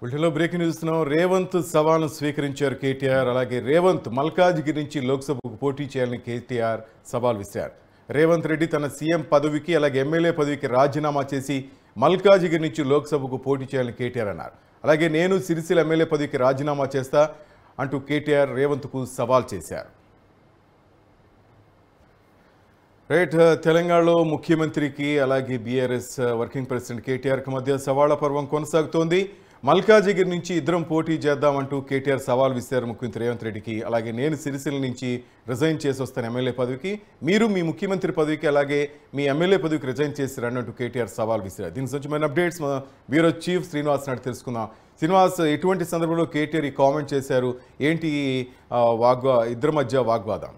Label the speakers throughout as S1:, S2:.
S1: వీటిలో breaking news Revanth సవాల్ను స్వీకరించారు కేటీఆర్. అలాగే రేవంత్ మల్కాజ్గిరి నుంచి లోక్సభకు పోటీ చేయాలని కేటీఆర్ సవాల్ విసిరారు. రేవంత్ రెడ్డి తన సీఎం పదవికి అలాగే ఎమ్మెల్యే పదవికి రాజీనామా చేసి మల్కాజ్గిరి నుంచి లోక్సభకు పోటీ చేయాలని కేటీఆర్ అన్నారు. అలాగే నేను సిరిసిల్ల ఎమ్మెల్యే పదవికి రాజీనామా చేస్తా అంటూ కేటీఆర్ రేవంత్కు సవాల్ చేశారు. రైట్, తెలంగాణలో ముఖ్యమంత్రికి అలాగే బీఆర్ఎస్ వర్కింగ్ ప్రెసిడెంట్ కేటీఆర్కి మధ్య సవాళ్ల పర్వం కొనసాగుతోంది. మల్కాజిగిరి నుంచి ఇద్దరం పోటీ చేద్దామంటూ కేటీఆర్ సవాల్ విసిరారు ముఖ్యమంత్రి రేవంత్ రెడ్డికి. అలాగే నేను సిరిసిల్ల నుంచి రిజైన్ చేసి వస్తాను ఎమ్మెల్యే పదవికి, మీరు మీ ముఖ్యమంత్రి పదవికి అలాగే మీ ఎమ్మెల్యే పదవికి రిజైన్ చేసి రండి అంటూ కేటీఆర్ సవాల్ విసిరారు. దీనికి సంబంధించిన updates bureau chief Srinivas Naidu తెలుసుకుందాం. శ్రీనివాస్, ఎటువంటి సందర్భంలో కేటీఆర్ ఈ కామెంట్ చేశారు? ఏంటి ఇద్దరి మధ్య వాగ్వాదం?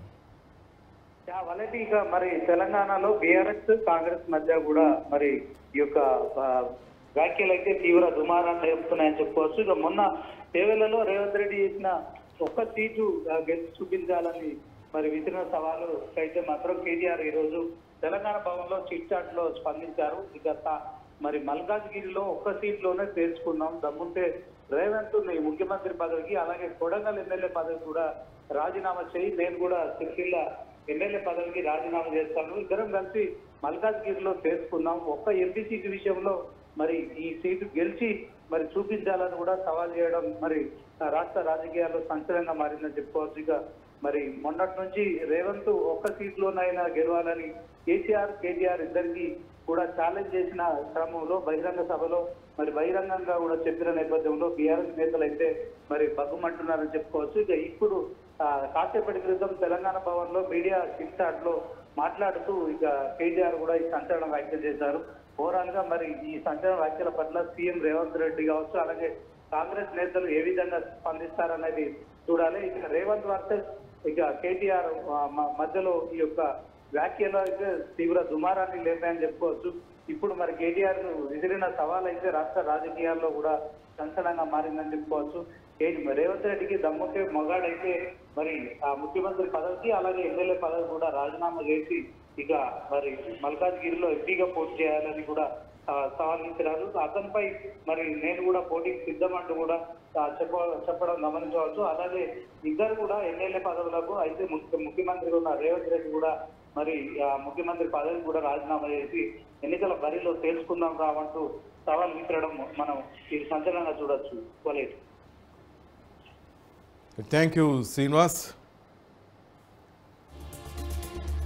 S2: వాళ్ళకి ఇక మరి తెలంగాణలో బీఆర్ఎస్ కాంగ్రెస్ మధ్య కూడా మరి ఈ యొక్క వ్యాఖ్యలు అయితే తీవ్ర దుమారాన్ని రేపుతున్నాయని చెప్పుకోవచ్చు. ఇక మొన్న సేవలలో రేవంత్ రెడ్డి చేసిన ఒక్క సీటు గెలిచి చూపించాలని మరి విసిరిన సవాలు అయితే మాత్రం కేటీఆర్ ఈ రోజు తెలంగాణ భవన్లో చిట్ చాట్ లో స్పందించారు. ఇక మరి మల్కాజ్గిరిలో ఒక్క సీట్లోనే తేల్చుకున్నాం, దమ్ముంటే రేవంత్ నీ ముఖ్యమంత్రి పదవికి అలాగే కొడంగల్ ఎమ్మెల్యే పదవి కూడా రాజీనామా చేయి, నేను కూడా సిరిసిల్ల ఎమ్మెల్యే పదవికి రాజీనామా చేస్తాను, ఇద్దరం కలిసి మల్కాజ్గిరిలో చేసుకున్నాం, ఒక్క ఎంపీ సీటు విషయంలో మరి ఈ సీటు గెలిచి మరి చూపించాలని కూడా సవాల్ చేయడం మరి రాష్ట్ర రాజకీయాల్లో సంచలనంగా మారిందని చెప్పుకోవచ్చు. ఇక మరి మొన్నటి నుంచి రేవంత్ ఒక్క సీట్లోనైనా గెలవాలని కేటీఆర్ ఇద్దరికి కూడా ఛాలెంజ్ చేసిన క్రమంలో బహిరంగ సభలో మరి బహిరంగంగా కూడా చెప్పిన నేపథ్యంలో బీఆర్ఎస్ నేతలు అయితే మరి బగ్గుమంటున్నారని చెప్పుకోవచ్చు. ఇక ఇప్పుడు కాసేపటి క్రితం తెలంగాణ భవన్ లో మీడియా చిట్ చాట్ లో మాట్లాడుతూ ఇక కేటీఆర్ కూడా ఈ సంచలనం వ్యాఖ్యలు చేశారు. ఓవరాల్ గా మరి ఈ సంచలన వ్యాఖ్యల పట్ల సీఎం రేవంత్ రెడ్డి కావచ్చు అలాగే కాంగ్రెస్ నేతలు ఏ విధంగా స్పందిస్తారనేది చూడాలి. ఇక రేవంత్ వర్సెస్ ఇక కేటీఆర్ మధ్యలో ఈ యొక్క వ్యాఖ్యలు అయితే తీవ్ర దుమారాన్ని లేపాయని చెప్పుకోవచ్చు. ఇప్పుడు మరి కేటీఆర్ విసిరిన సవాల్ అయితే రాష్ట్ర రాజకీయాల్లో కూడా సంచలనంగా మారిందని చెప్పుకోవచ్చు. రేవంత్ రెడ్డికి దమ్ముంటే మొగాడైతే మరి ఆ ముఖ్యమంత్రి పదవికి అలాగే ఎమ్మెల్యే పదవి కూడా రాజీనామా చేసి ఇక మరి మల్కాజ్గిరిలో ఎంపీగా పోటీ చేయాలని కూడా సవాల్ విసిరారు. అతనిపై మరి నేను కూడా పోటీకి సిద్ధమంటూ కూడా చెప్పడం గమనించవచ్చు. అలాగే ఇద్దరు కూడా ఎమ్మెల్యే పదవులకు అయితే ముఖ్యమంత్రిగా ఉన్న రేవంత్ రెడ్డి కూడా మరి ముఖ్యమంత్రి పదవి కూడా రాజీనామా చేసి ఎన్నికల బరిలో తేల్చుకుందాం రావంటూ సవాల్ విసిరడం మనం ఇది సంచలనంగా చూడొచ్చు.
S1: Thank you Srinivas.